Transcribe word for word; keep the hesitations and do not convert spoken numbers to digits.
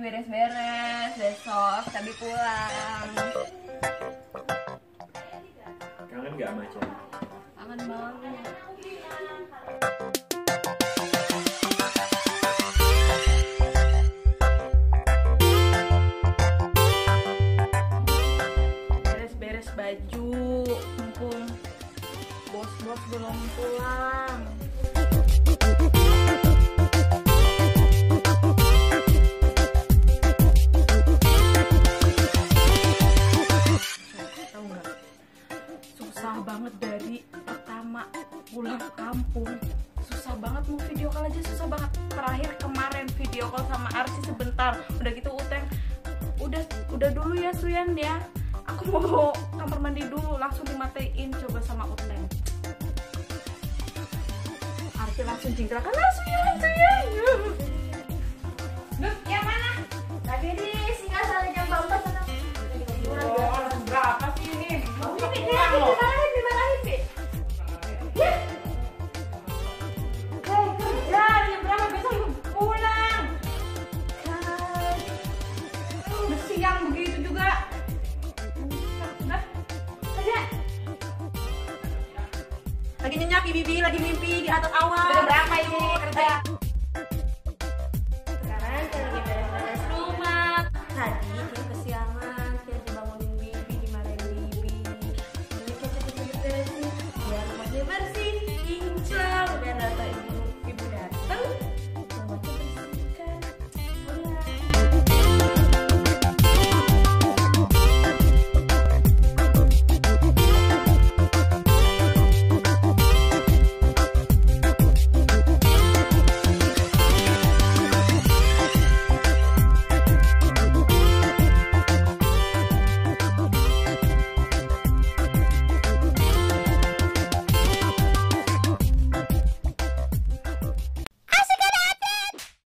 beres-beres, besok Cabi pulang. Kangen nggak sama Cabi? Kangen banget. Beres-beres baju, mumpung bos-bos belum pulang. Susah banget dari pertama pulang kampung, susah banget mau video call aja susah banget. Terakhir kemarin video call sama Arsi sebentar, udah gitu Uteng udah udah dulu ya Suyan ya, aku mau kamar mandi dulu, langsung dimatiin coba sama Uteng. Arsi langsung jingkrakan, ah Suyan Suyan. Loh, yang mana? Tadi di singgah sana jam empat sana. Oh, berapa sih ini? Ini dia dimarahin, dimarahin, Bi. Ya. Hei, kerja, jam berapa besok pulang? Udah siang begitu juga. Udah, kerja. Lagi nyenyak, Bibi, lagi mimpi di atas awan. Udah berapa ini kerja?